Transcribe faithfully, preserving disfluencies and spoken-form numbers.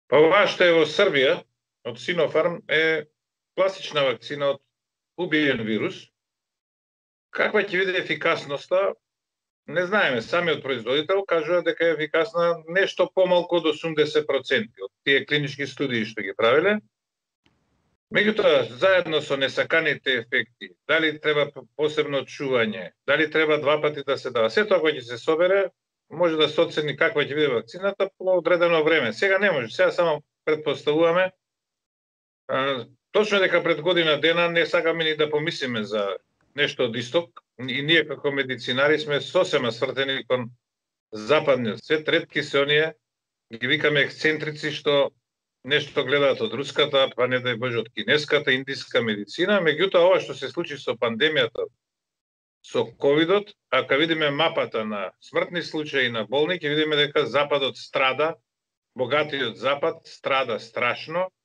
Па ова што е во Србија, од Синофарм, е класична вакцина од убиен вирус. Каква ќе биде ефикасноста? Не знаеме. Самиот производител кажува дека е ефикасна нешто помалку од осумдесет проценти од тие клинички студии што ги правиле. Меѓутоа, заедно со несаканите ефекти, дали треба посебно чување, дали треба два пати да се дава, сето ако ќе се собере, може да се оцени каква ќе биде вакцината по одредено време. Сега не може, сега само предпоставуваме. А, точно дека пред година дена не сакаме ни да помислиме за нешто од исток. И ние како медицинари сме сосема свртени кон западниот свет. Ретки се оние, ги викаме ексцентрици, што нешто гледаат од руската, па не дај Боже од кинеската, индиска медицина. Меѓутоа, ова што се случи со пандемијата, со ковидот, ако видиме мапата на смртни случаи на болни, ќе видиме дека Западот страда, богатиот Запад страда страшно,